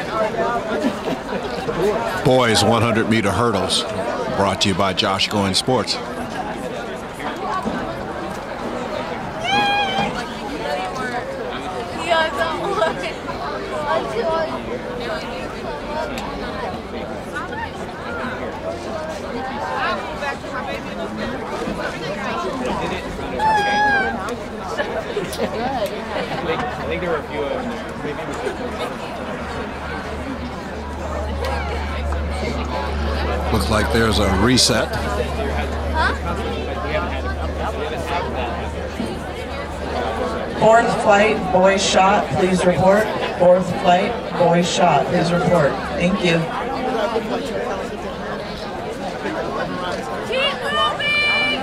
Boys 100-meter hurdles, brought to you by Josh Goins Sports. I think there were a few of them there. Looks like there's a reset. Fourth flight, boys shot, please report. Fourth flight, boys shot, please report. Thank you. Keep moving!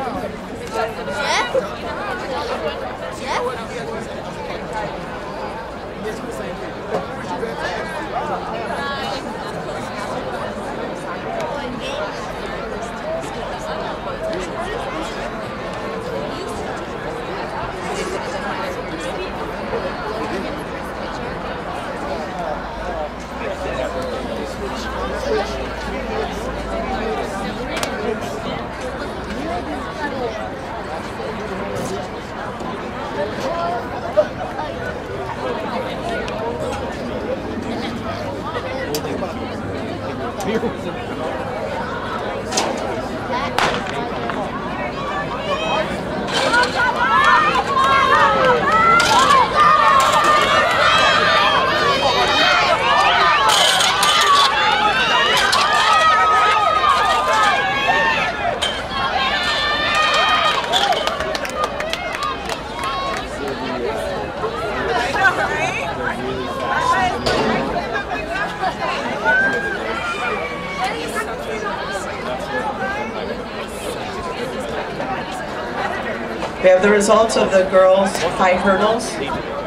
We have the results of the girls' high hurdles.